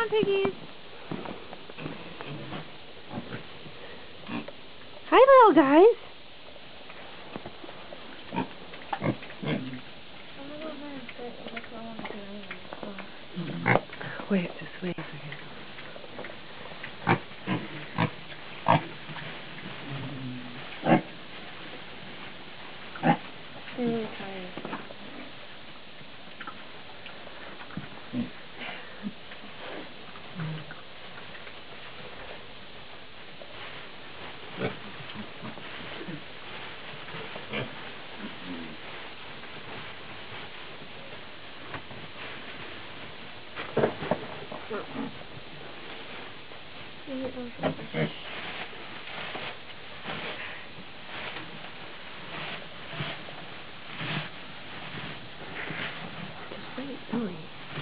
on, piggies. Hi, little guys. Wait, just wait a second. You're really tired. Just wait, silly.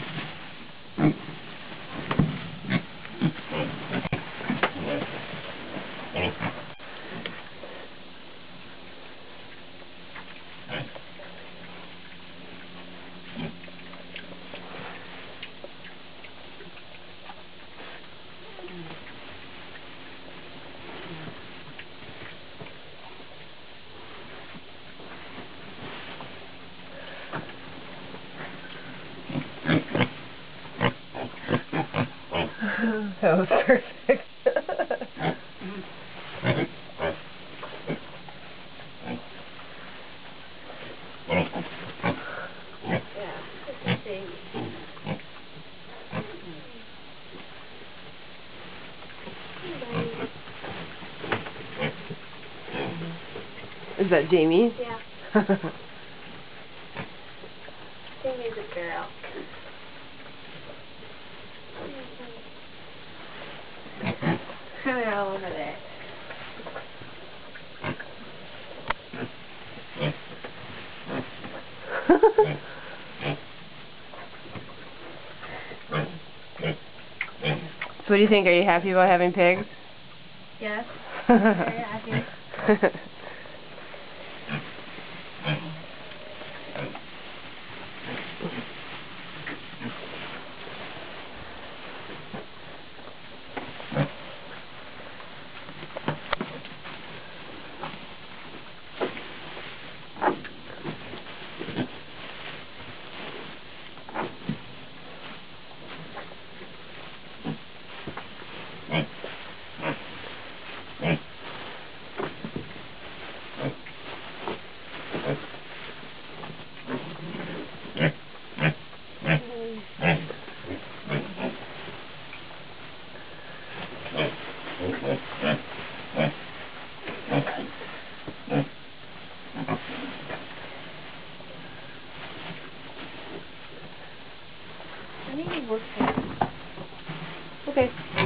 That was perfect. Is that Jamie? Yeah. Jamie's a girl. They're all over there. So what do you think? Are you happy about having pigs? Yes. Very happy. I need to work. Okay.